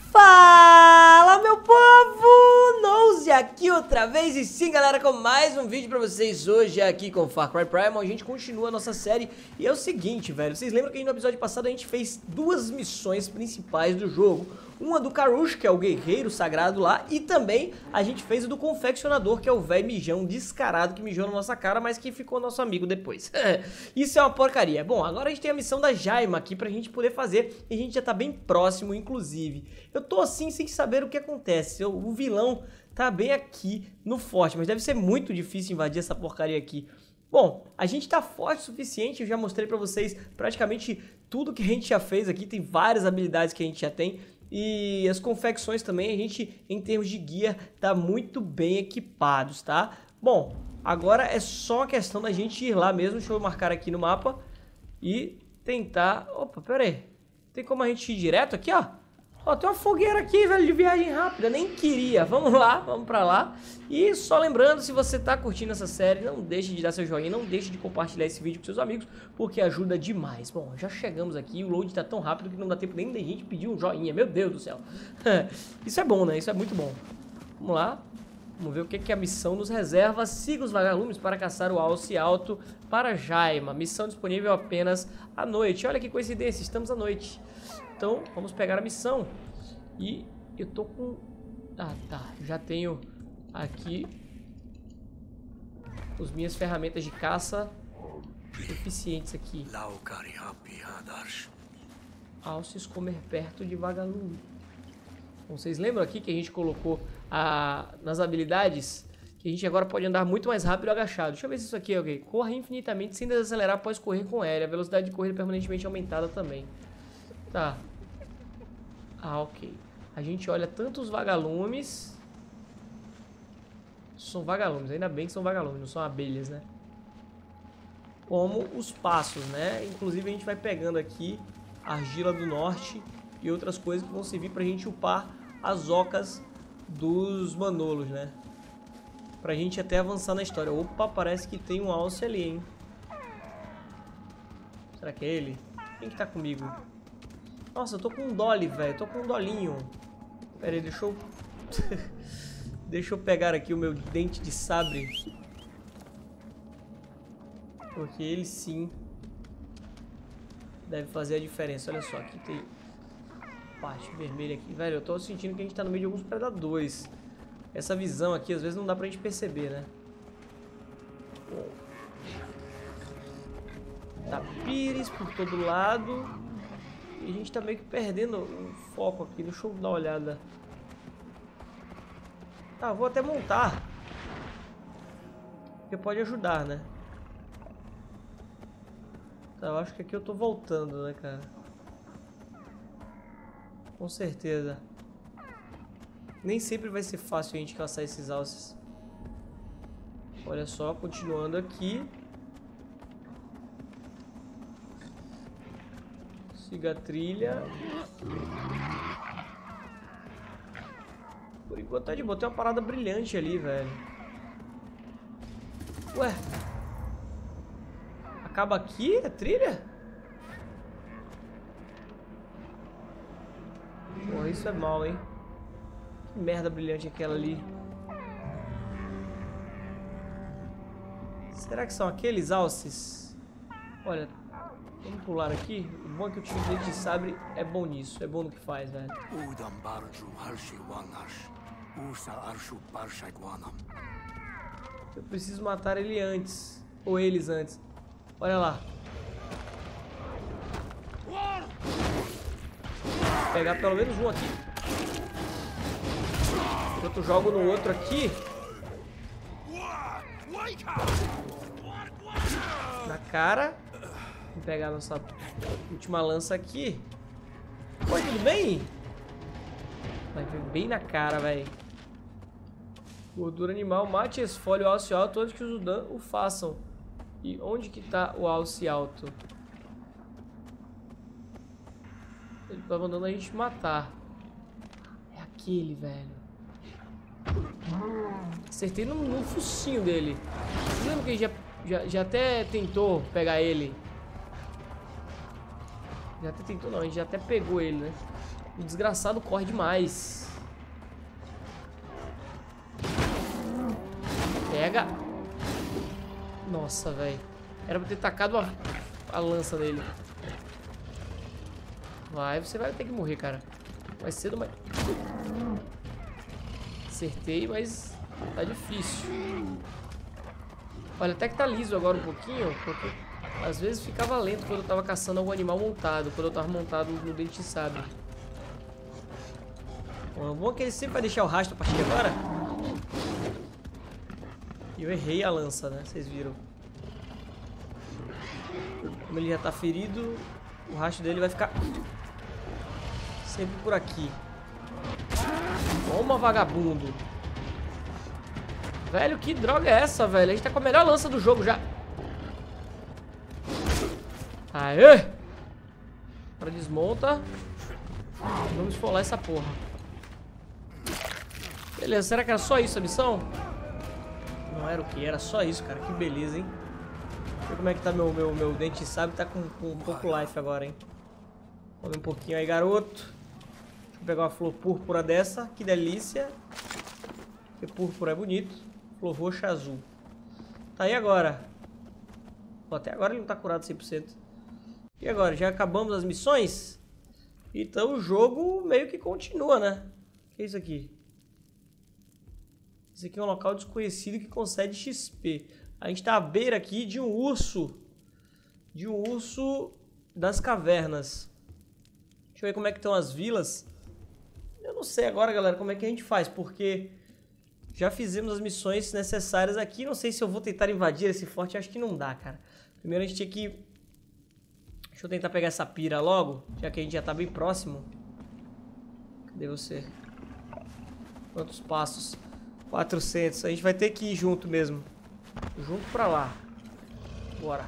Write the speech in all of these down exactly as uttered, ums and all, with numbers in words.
Fala, meu povo! Nose aqui outra vez e sim, galera, com mais um vídeo pra vocês hoje aqui com Far Cry Primal. A gente continua a nossa série e é o seguinte, velho, vocês lembram que no episódio passado a gente fez duas missões principais do jogo. Uma do Karush, que é o guerreiro sagrado lá, e também a gente fez a do confeccionador, que é o velho mijão descarado que mijou na nossa cara, mas que ficou nosso amigo depois. Isso é uma porcaria. Bom, agora a gente tem a missão da Jaima aqui pra gente poder fazer, e a gente já tá bem próximo, inclusive. Eu tô assim sem saber o que acontece. Eu, o vilão tá bem aqui no forte, mas deve ser muito difícil invadir essa porcaria aqui. Bom, a gente tá forte o suficiente, eu já mostrei pra vocês praticamente tudo que a gente já fez aqui, tem várias habilidades que a gente já tem. E as confecções também, a gente, em termos de guia, tá muito bem equipados, tá? Bom, agora é só questão da gente ir lá mesmo. Deixa eu marcar aqui no mapa e tentar... Opa, pera aí. Tem como a gente ir direto aqui, ó? Ó, tem uma fogueira aqui, velho, de viagem rápida. Nem queria. Vamos lá, vamos pra lá. E só lembrando, se você tá curtindo essa série, não deixe de dar seu joinha, não deixe de compartilhar esse vídeo com seus amigos, porque ajuda demais. Bom, já chegamos aqui, o load tá tão rápido que não dá tempo nem da gente pedir um joinha. Meu Deus do céu. Isso é bom, né? Isso é muito bom. Vamos lá. Vamos ver o que, que a missão nos reserva. Siga os vagalumes para caçar o alce alto para Jaima. Missão disponível apenas à noite. Olha que coincidência, estamos à noite. Então, vamos pegar a missão. E eu tô com... Ah, tá. Já tenho aqui as minhas ferramentas de caça suficientes aqui. Alces comer perto de vagalume. Bom, vocês lembram aqui que a gente colocou a... nas habilidades que a gente agora pode andar muito mais rápido agachado. Deixa eu ver se isso aqui é ok. Corra infinitamente sem desacelerar após correr com L. A velocidade de corrida é permanentemente aumentada também. Tá. Ah, ok. A gente olha tanto os vagalumes. São vagalumes, ainda bem que são vagalumes, não são abelhas, né? Como os passos, né? Inclusive a gente vai pegando aqui argila do norte e outras coisas que vão servir pra gente upar as ocas dos manolos, né? Pra gente até avançar na história. Opa, parece que tem um alce ali, hein? Será que é ele? Quem que tá comigo? Nossa, eu tô com um dolly, velho. Tô com um dolinho. Pera aí, deixa eu... deixa eu pegar aqui o meu dente de sabre. Porque ele sim deve fazer a diferença. Olha só, aqui tem parte vermelha aqui. Velho, eu tô sentindo que a gente tá no meio de alguns predadores. Essa visão aqui, às vezes, não dá pra gente perceber, né? Bom. Tá pires por todo lado. E a gente tá meio que perdendo o foco aqui. Deixa eu dar uma olhada. Tá, vou até montar. Porque pode ajudar, né? Tá, eu acho que aqui eu tô voltando, né, cara? Com certeza. Nem sempre vai ser fácil a gente caçar esses alces. Olha só, continuando aqui. Siga a trilha. Por enquanto tá de boa. Tem uma parada brilhante ali, velho. Ué. Acaba aqui a trilha? Pô, isso é mal, hein? Que merda brilhante aquela ali. Será que são aqueles alces? Olha, vamos pular aqui. O bom é que o time de sabre é bom nisso. É bom no que faz, velho. Eu preciso matar ele antes. Ou eles antes. Olha lá. Vou pegar pelo menos um aqui. Enquanto eu jogo no outro aqui. Na cara. Vou pegar a nossa última lança aqui. Oi, tudo bem? Vai vir bem na cara, velho. Gordura animal, mate e esfolhe o alce alto antes que os Udan o façam. E onde que tá o alce alto? Ele tá mandando a gente matar. É aquele, velho. Acertei no, no focinho dele. Você lembra que a gente já, já, já até tentou pegar ele? Já até tentou, não. A gente já até pegou ele, né? O desgraçado corre demais. Pega. Nossa, velho. Era pra ter tacado a, a lança nele. Vai, você vai ter que morrer, cara. Mais cedo, mas... Acertei, mas tá difícil. Olha, até que tá liso agora um pouquinho, porque às vezes ficava lento quando eu tava caçando algum animal montado, quando eu tava montado no dente de sabre. Bom, bom que ele sempre vai deixar o rastro a partir de agora. E eu errei a lança, né? Vocês viram. Como ele já tá ferido, o rastro dele vai ficar sempre por aqui. Toma, vagabundo. Velho, que droga é essa, velho? A gente tá com a melhor lança do jogo já. Aê! Agora desmonta. Vamos esfolar essa porra. Beleza, será que era só isso a missão? Não era o que? Era só isso, cara. Que beleza, hein? Deixa eu ver como é que tá meu, meu, meu dente de sabre. Tá com, com um pouco life agora, hein? Vamos ver um pouquinho aí, garoto. Deixa eu pegar uma flor púrpura dessa. Que delícia. Porque púrpura é bonito. Flor roxa azul. Tá aí agora. Pô, até agora ele não tá curado cem por cento. E agora? Já acabamos as missões? Então o jogo meio que continua, né? O que é isso aqui? Esse aqui é um local desconhecido que concede X P. A gente tá à beira aqui de um urso. De um urso das cavernas. Deixa eu ver como é que estão as vilas. Eu não sei agora, galera, como é que a gente faz, porque já fizemos as missões necessárias aqui. Não sei se eu vou tentar invadir esse forte. Acho que não dá, cara. Primeiro a gente tinha que... Deixa eu tentar pegar essa pira logo, já que a gente já tá bem próximo. Cadê você? Quantos passos? quatrocentos. A gente vai ter que ir junto mesmo. Junto pra lá. Bora.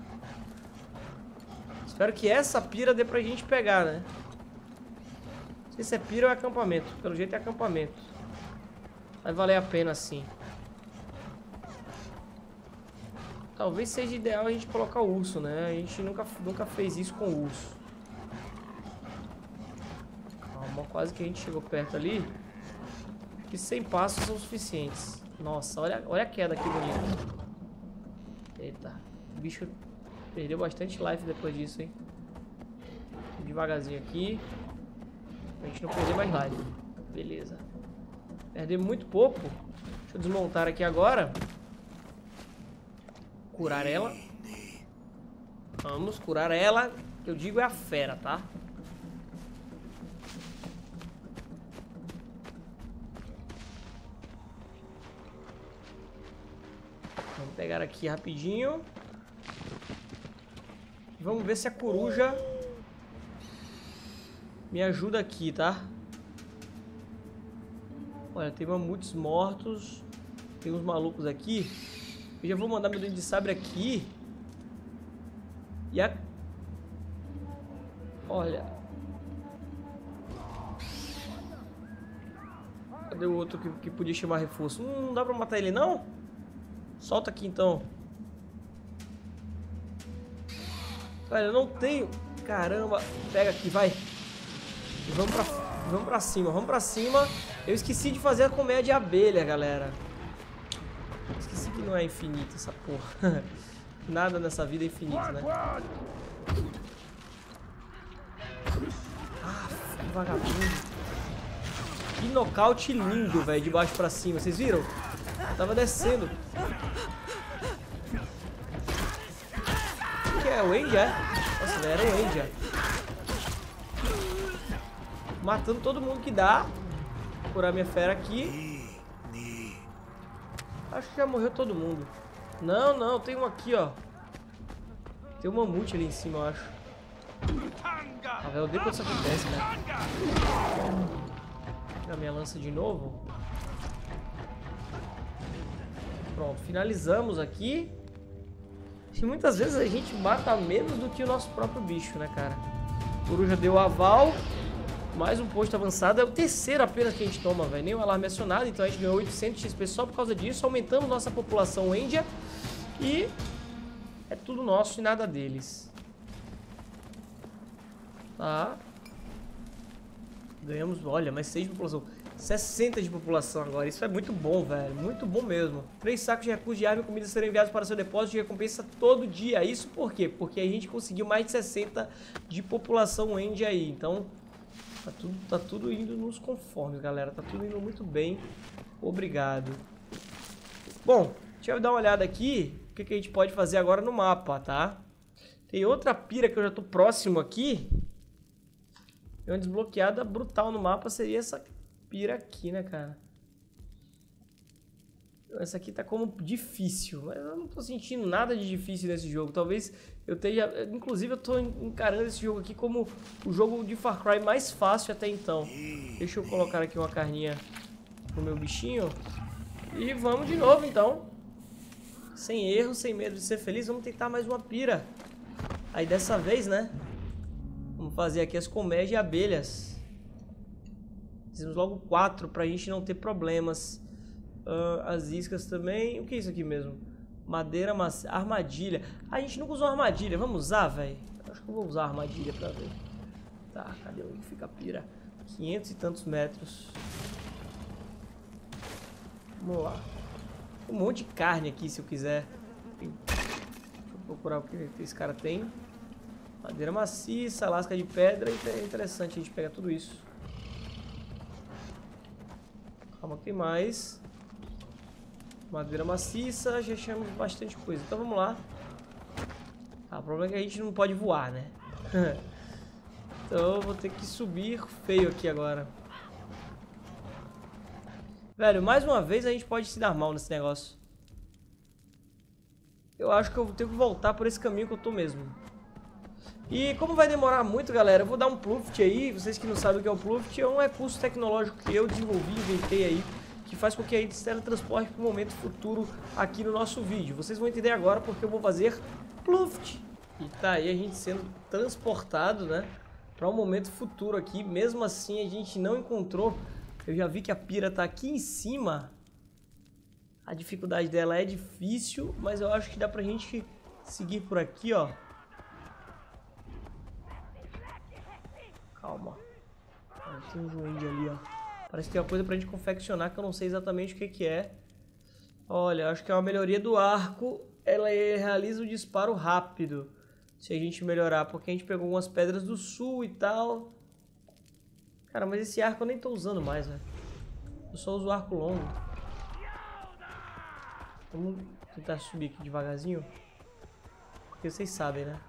Espero que essa pira dê pra gente pegar, né? Não sei se é pira ou é acampamento. Pelo jeito é acampamento. Vai valer a pena sim. Talvez seja ideal a gente colocar o urso, né? A gente nunca, nunca fez isso com o urso. Calma, quase que a gente chegou perto ali. Acho que cem passos são suficientes. Nossa, olha, olha a queda aqui bonita. Eita, o bicho perdeu bastante life depois disso, hein? Devagarzinho aqui. Pra gente não perder mais life. Beleza. Perder muito pouco. Deixa eu desmontar aqui agora. Curar ela. Vamos curar ela. Que eu digo é a fera, tá? Vamos pegar aqui rapidinho. Vamos ver se a coruja me ajuda aqui, tá? Olha, tem mamutes mortos. Tem uns malucos aqui. Eu já vou mandar meu dente de sabre aqui. E a... Olha. Cadê o outro que, que podia chamar reforço? Hum, não dá pra matar ele, não? Solta aqui, então. Olha, eu não tenho... Caramba. Pega aqui, vai. Vamos pra, vamos pra cima, vamos pra cima. Eu esqueci de fazer a colmeia de abelha, galera. Esqueci que não é infinito essa porra. Nada nessa vida é infinito, né? Ah, que vagabundo. Que nocaute lindo, velho, de baixo pra cima. Vocês viram? Eu tava descendo. O que é? O Andy, é? Nossa, velho, era o Andy, é. Matando todo mundo que dá. Vou curar minha fera aqui. Acho que já morreu todo mundo. Não, não, tem um aqui, ó. Tem um mamute ali em cima, eu acho. Ah, velho, eu odeio quando isso acontece, cara. Vou tirar minha lança de novo. Pronto, finalizamos aqui. E muitas vezes a gente mata menos do que o nosso próprio bicho, né, cara? A coruja deu o aval. Mais um posto avançado. É o terceiro apenas que a gente toma, velho. Nem o alarme acionado. Então a gente ganhou oitocentos X P só por causa disso. Aumentamos nossa população Endia. E é tudo nosso e nada deles. Tá. Ganhamos, olha, mais seis de população. sessenta de população agora. Isso é muito bom, velho. Muito bom mesmo. Três sacos de recursos de arma e comida serão enviados para seu depósito de recompensa todo dia. Isso por quê? Porque a gente conseguiu mais de sessenta de população end aí. Então, tá tudo, tá tudo indo nos conformes, galera. Tá tudo indo muito bem. Obrigado. Bom, deixa eu dar uma olhada aqui. O que, que a gente pode fazer agora no mapa, tá? Tem outra pira que eu já tô próximo aqui. E uma desbloqueada brutal no mapa seria essa pira aqui, né, cara? Essa aqui tá como difícil, mas eu não tô sentindo nada de difícil nesse jogo. Talvez eu esteja... Inclusive eu tô encarando esse jogo aqui como o jogo de Far Cry mais fácil até então. Deixa eu colocar aqui uma carninha pro meu bichinho. E vamos de novo, então. Sem erro, sem medo de ser feliz, vamos tentar mais uma pira. Aí dessa vez, né? Vamos fazer aqui as colmeias de abelhas. Fizemos logo quatro pra gente não ter problemas. Uh, as iscas também. O que é isso aqui mesmo? Madeira, macia, armadilha. A gente nunca usou armadilha. Vamos usar, velho? Acho que eu vou usar armadilha pra ver. Tá, cadê onde fica a pira? quinhentos e tantos metros. Vamos lá. Um monte de carne aqui, se eu quiser. Deixa eu procurar o que esse cara tem. Madeira maciça, lasca de pedra. É interessante a gente pegar tudo isso. Calma, tem mais. Madeira maciça, já achamos bastante coisa. Então vamos lá. Ah, o problema é que a gente não pode voar, né? Então eu vou ter que subir feio aqui agora. Velho, mais uma vez a gente pode se dar mal nesse negócio. Eu acho que eu tenho que voltar por esse caminho que eu tô mesmo. E como vai demorar muito, galera, eu vou dar um Pluft aí. Vocês que não sabem o que é o Pluft, é um recurso tecnológico que eu desenvolvi, inventei aí, que faz com que a gente se teletransporte para o momento futuro aqui no nosso vídeo. Vocês vão entender agora porque eu vou fazer Pluft. E tá aí a gente sendo transportado, né, para um momento futuro aqui. Mesmo assim a gente não encontrou. Eu já vi que a pira tá aqui em cima. A dificuldade dela é difícil, mas eu acho que dá pra gente seguir por aqui, ó. Calma. Tem um joelho ali, ó. Parece que tem uma coisa pra gente confeccionar que eu não sei exatamente o que que é. Olha, acho que é uma melhoria do arco. Ela realiza o disparo rápido. Se a gente melhorar, porque a gente pegou algumas pedras do sul e tal. Cara, mas esse arco eu nem tô usando mais, velho. Eu só uso o arco longo. Vamos tentar subir aqui devagarzinho. Porque vocês sabem, né?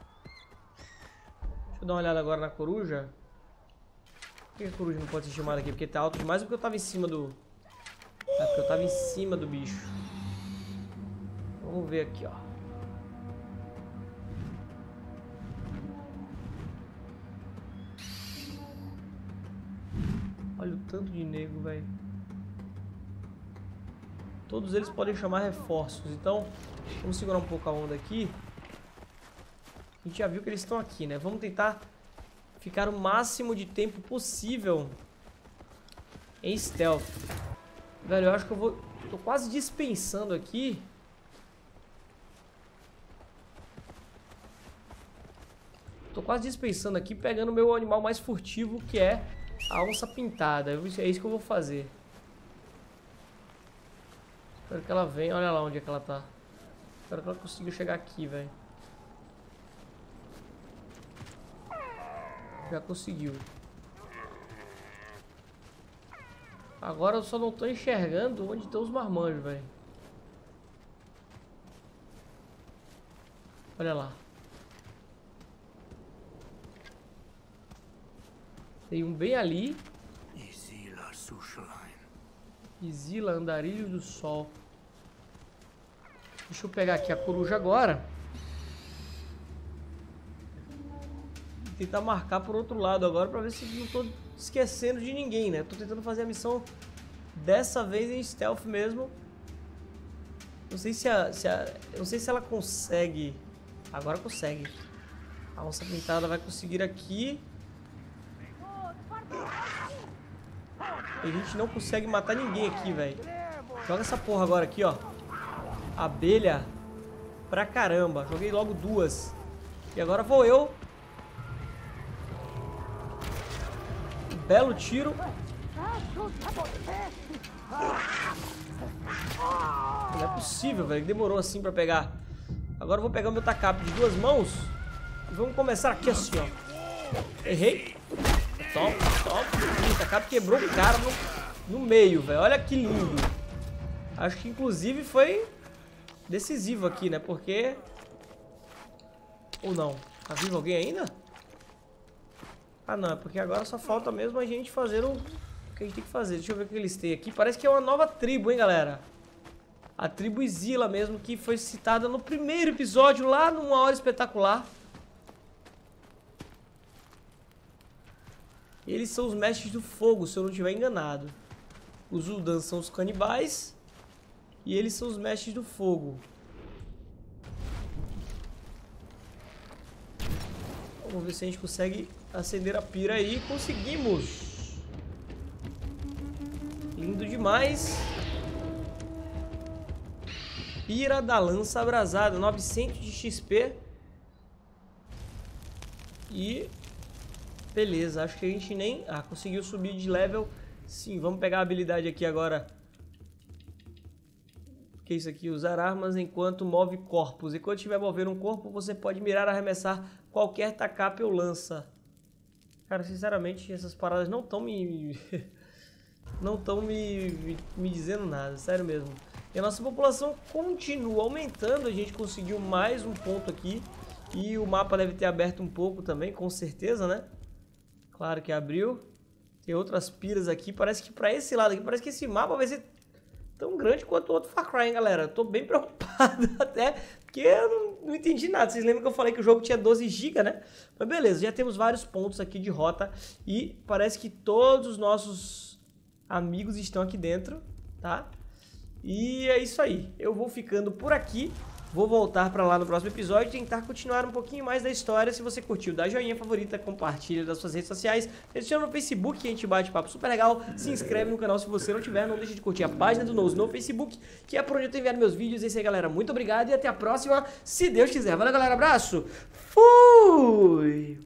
Deixa eu dar uma olhada agora na coruja. Por que a coruja não pode ser chamada aqui? Porque tá alto demais ou porque eu tava em cima do... É porque eu tava em cima do bicho. Vamos ver aqui, ó. Olha o tanto de nego, velho. Todos eles podem chamar reforços. Então, vamos segurar um pouco a onda aqui. A gente já viu que eles estão aqui, né? Vamos tentar ficar o máximo de tempo possível em stealth. Velho, eu acho que eu vou... Tô quase dispensando aqui. Tô quase dispensando aqui, pegando o meu animal mais furtivo, que é a onça pintada. É isso que eu vou fazer. Espero que ela venha. Olha lá onde é que ela tá. Espero que ela consiga chegar aqui, velho. Já conseguiu. Agora eu só não tô enxergando onde estão os marmanjos, velho. Olha lá. Tem um bem ali. Isila, andarilho do sol. Deixa eu pegar aqui a coruja agora. Tentar marcar por outro lado agora pra ver se não tô esquecendo de ninguém, né? Tô tentando fazer a missão dessa vez em stealth mesmo. Não sei se a, se a, eu não sei se ela consegue. Agora consegue. A onça pintada vai conseguir aqui. A gente não consegue matar ninguém aqui, velho. Joga essa porra agora aqui, ó. Abelha pra caramba. Joguei logo duas. E agora vou eu. belo tiro. Não é possível, velho. Demorou assim pra pegar. Agora eu vou pegar o meu tacape de duas mãos. E vamos começar aqui assim, ó. Errei. Toma, toma. O tacape quebrou o cara no, no meio, velho. Olha que lindo. Acho que inclusive foi decisivo aqui, né? Porque... Ou não? Tá vivo alguém ainda? Ah, não. É porque agora só falta mesmo a gente fazer o que a gente tem que fazer. Deixa eu ver o que eles têm aqui. Parece que é uma nova tribo, hein, galera? A tribo Izila mesmo, que foi citada no primeiro episódio, lá numa hora espetacular. Eles são os mestres do fogo, se eu não estiver enganado. Os Uldans são os canibais. E eles são os mestres do fogo. Vamos ver se a gente consegue acender a pira aí. Conseguimos! Lindo demais! Pira da lança abrasada, novecentos de X P. E... beleza, acho que a gente nem... Ah, conseguiu subir de level. Sim, vamos pegar a habilidade aqui agora. O que é isso aqui? Usar armas enquanto move corpos. Enquanto estiver movendo um corpo, você pode mirar e arremessar qualquer tacape ou lança. Cara, sinceramente, essas paradas não estão me... não estão me, me, me dizendo nada, sério mesmo. E a nossa população continua aumentando, a gente conseguiu mais um ponto aqui. E o mapa deve ter aberto um pouco também, com certeza, né? Claro que abriu. Tem outras piras aqui, parece que pra esse lado aqui, parece que esse mapa vai ser tão grande quanto o outro Far Cry, hein, galera? Tô bem preocupado até, porque eu não, não entendi nada. Vocês lembram que eu falei que o jogo tinha doze gigas, né? Mas beleza, já temos vários pontos aqui de rota e parece que todos os nossos amigos estão aqui dentro, tá? E é isso aí, eu vou ficando por aqui, vou voltar pra lá no próximo episódio e tentar continuar um pouquinho mais da história. Se você curtiu, dá joinha, favorita, compartilha das suas redes sociais, adiciona no Facebook que a gente bate papo super legal, se inscreve no canal se você não tiver, não deixe de curtir a página do Nose no Facebook, que é por onde eu tenho enviado meus vídeos. É isso aí, galera, muito obrigado e até a próxima, se Deus quiser. Valeu, galera, abraço, fui!